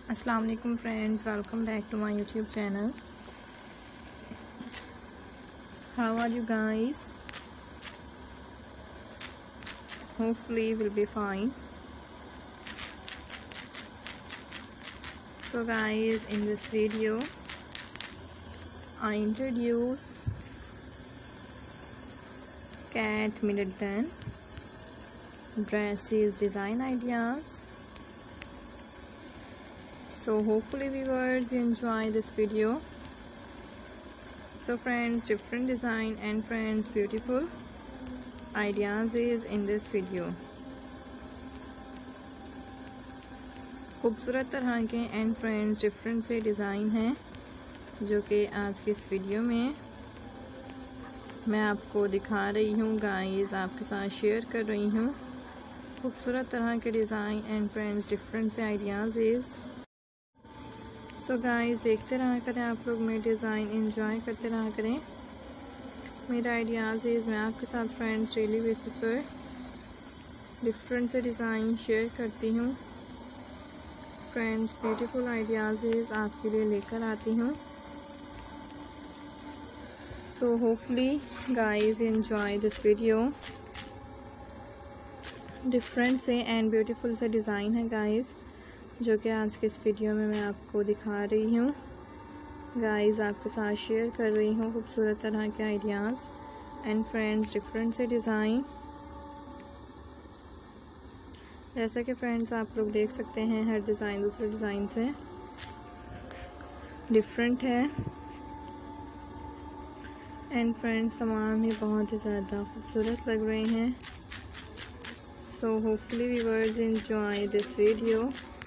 अस्सलाम वालेकुम friends, welcome back to my YouTube channel. How are you guys? Hopefully you will be fine. So guys, in this video I introduce Kate Middleton dresses design ideas. So hopefully viewers you enjoy this video. So friends, different design and friends beautiful ideas is in this video. खूबसूरत तरह के and friends different से design हैं जो कि आज की इस वीडियो में मैं आपको दिखा रही हूँ गाइस, आपके साथ शेयर कर रही हूँ। खूबसूरत तरह के डिज़ाइन एंड फ्रेंड्स डिफरेंट से आइडियाज़ इज़। सो गाइस देखते रहा करें आप लोग, मेरे डिज़ाइन एंजॉय करते रहा करें। मेरा आइडियाज़ इज़ मैं आपके साथ फ्रेंड्स डेली बेसिस पर डिफरेंट से डिज़ाइन शेयर करती हूँ। फ्रेंड्स ब्यूटीफुल आइडियाज़ इज़ आपके लिए लेकर आती हूँ। So hopefully guys enjoy this video. Different से एंड ब्यूटीफुल से डिज़ाइन है गाइस जो कि आज के इस वीडियो में मैं आपको दिखा रही हूँ। गाइस आपके साथ शेयर कर रही हूँ खूबसूरत तरह के आइडियाज़ एंड फ्रेंड्स डिफरेंट से डिज़ाइन। जैसा कि फ्रेंड्स आप लोग देख सकते हैं हर डिज़ाइन दूसरे डिज़ाइन से डिफरेंट है एंड फ्रेंड्स तमाम ही बहुत ही ज़्यादा खूबसूरत लग रहे हैं। So hopefully viewers enjoy this video.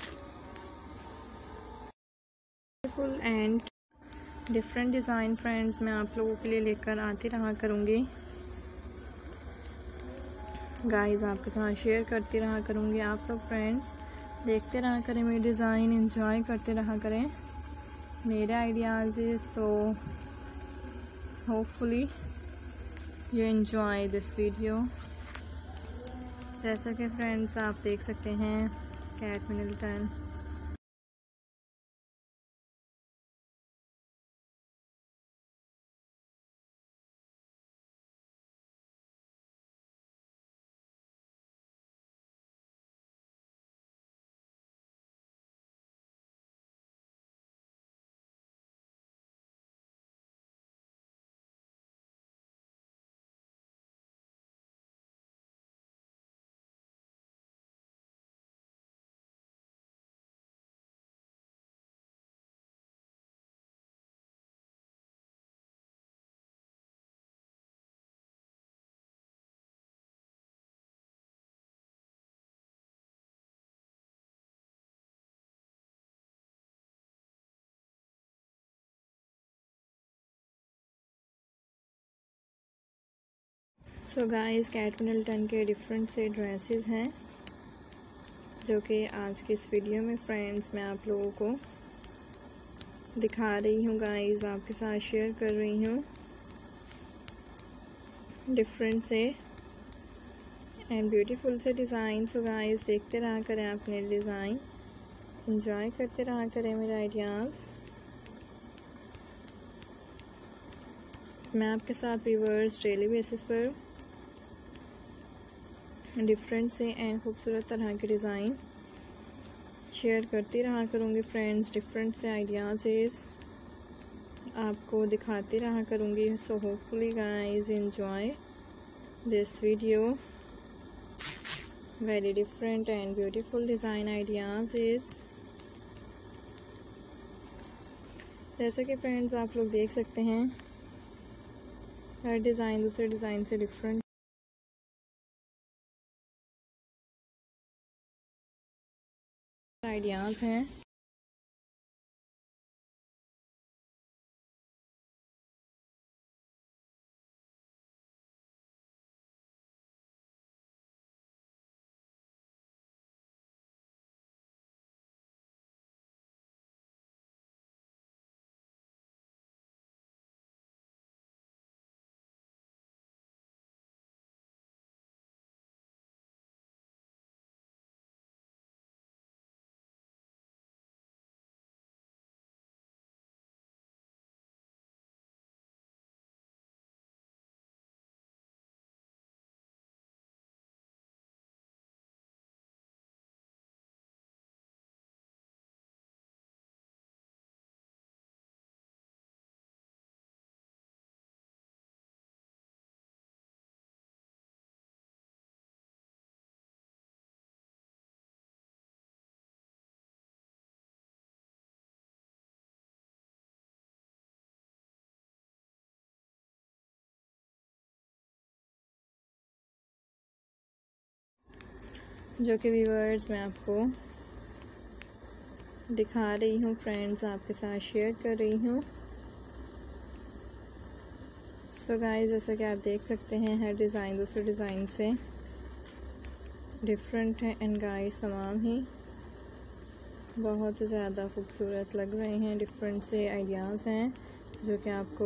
Beautiful and different design friends मैं आप लोगों के लिए लेकर आती रहा करूँगी गाइस, आपके साथ शेयर करती रहा करूँगी। आप लोग फ्रेंड्स देखते रहा करें, मेरे डिज़ाइन एंजॉय करते रहा करें मेरे ideas. So hopefully you enjoy this video. जैसा कि फ्रेंड्स आप देख सकते हैं Kate Middleton so guys Kate Middleton के डिफरेंट से ड्रेसेस हैं जो कि आज की इस वीडियो में फ्रेंड्स मैं आप लोगों को दिखा रही हूँ। गाइस आपके साथ शेयर कर रही हूँ डिफरेंट से एंड ब्यूटीफुल से डिज़ाइन। सो गाइस देखते रहा करें आप मेरे डिज़ाइन, एंजॉय करते रहा करें मेरे आइडियाज़। मैं आपके साथ व्यूअर्स डेली बेसिस पर डिफरेंट से एंड खूबसूरत तरह के डिज़ाइन शेयर करती रहा करूँगी फ्रेंड्स। डिफरेंट से आइडियाज़ आपको दिखाती रहा करूँगी। So hopefully guys enjoy this video. Very different and beautiful design ideas जैसा कि फ्रेंड्स आप लोग देख सकते हैं हर डिज़ाइन दूसरे डिज़ाइन से डिफरेंट आइडियाज़ हैं। जो कि व्यूअर्स मैं आपको दिखा रही हूँ फ्रेंड्स, आपके साथ शेयर कर रही हूँ। सो गाइस, जैसा कि आप देख सकते हैं हर डिज़ाइन दूसरे डिज़ाइन से डिफरेंट है एंड गाइस तमाम ही बहुत ज़्यादा खूबसूरत लग रहे हैं। डिफरेंट से आइडियाज़ हैं जो कि आपको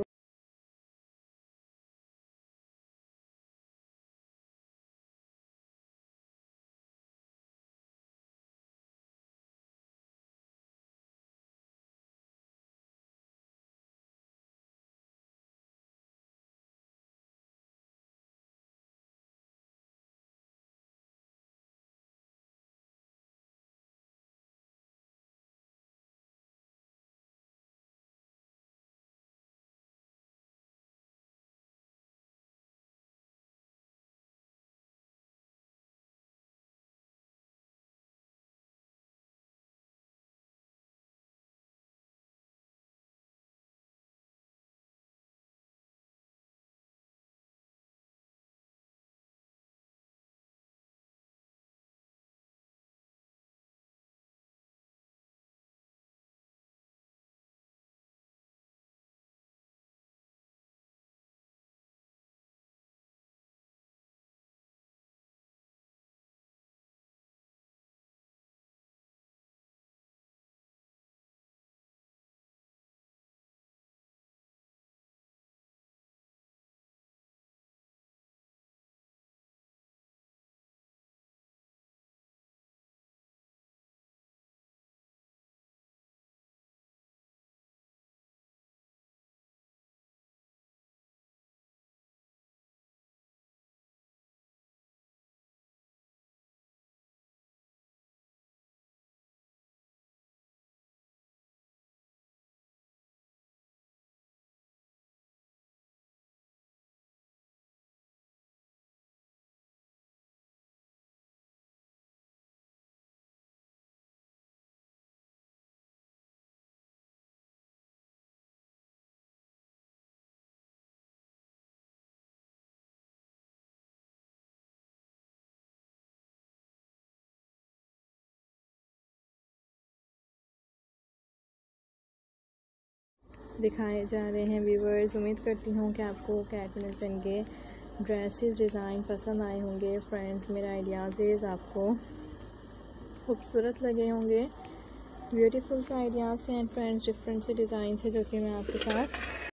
दिखाए जा रहे हैं व्यूअर्स। उम्मीद करती हूँ कि आपको कैट मिल्टन के ड्रेसेस डिज़ाइन पसंद आए होंगे फ्रेंड्स। मेरा आइडियाज़ आपको खूबसूरत लगे होंगे, ब्यूटीफुल से आइडियाज़ थे एंड फ्रेंड्स डिफरेंट से डिज़ाइन थे जो कि मैं आपके साथ